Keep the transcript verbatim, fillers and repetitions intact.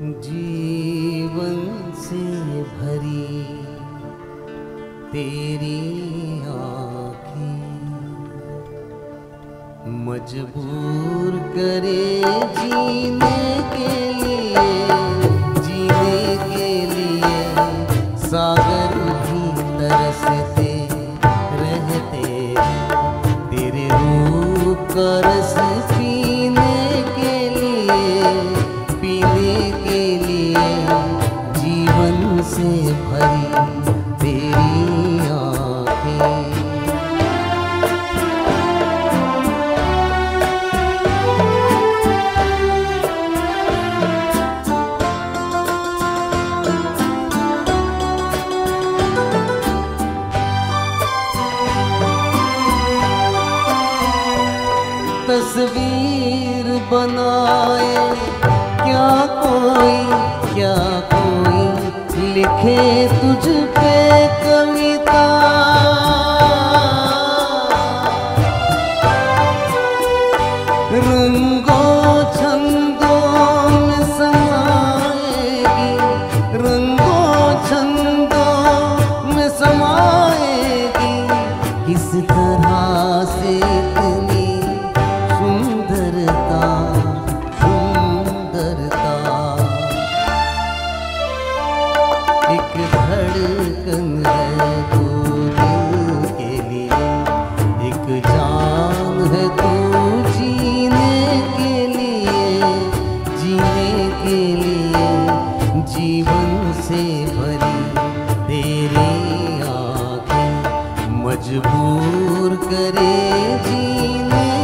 जीवन से भरी तेरी आँखें मजबूर करे जीने के लिए, जीने के लिए सागर भी तरसते रहते तेरे रूप का रस पीने के लिए, पीने के लिए जीवन से भरी तेरी आँखें। तस्वीर बनाए क्या कोई, क्या कोई लिखे तुझ पे कविता, रंगों छंदों में समाएगी, रंगों छंदों में समाएगी। किस तरह से इतनी सुंदरता, सुंदरता एक धड़कन है तू दिल के लिए, एक जान है तू जीने के लिए, जीने के लिए जीवन से भरी तेरी आँखें मजबूर करे जीने